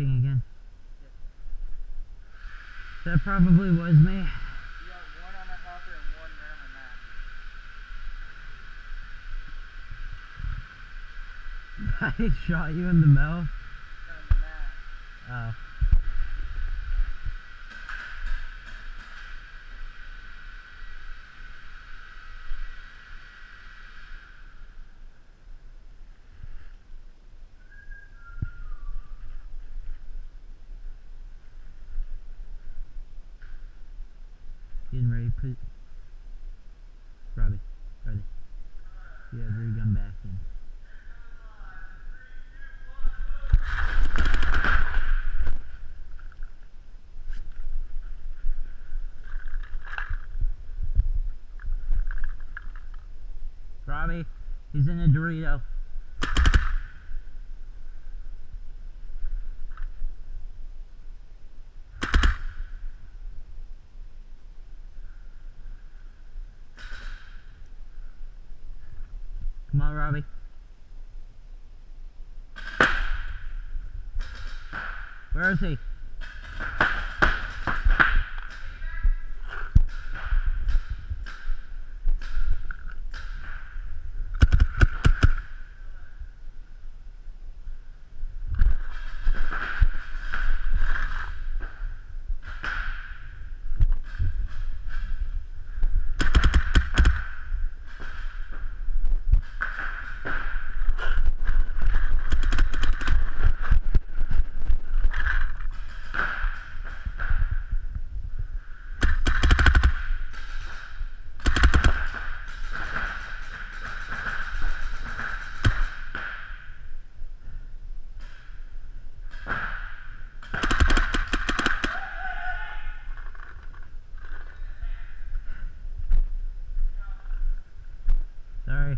again. That probably was me. You got one on the hopper and one there on the mat. I shot you in the mouth? On the mat. Oh. Getting ready to put Robbie. You have your gun back in. Robbie, he's in a Dorito. Come on, Robbie. Where is he? Sorry.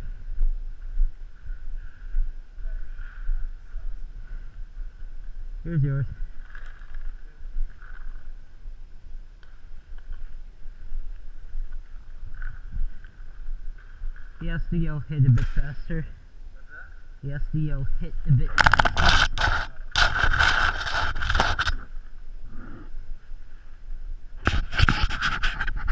Here's yours. He has to go hit a bit faster. What's that? He has to go hit a bit faster.